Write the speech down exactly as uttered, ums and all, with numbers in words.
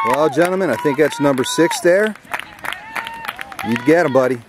Well, gentlemen, I think that's number six there. You get him, buddy.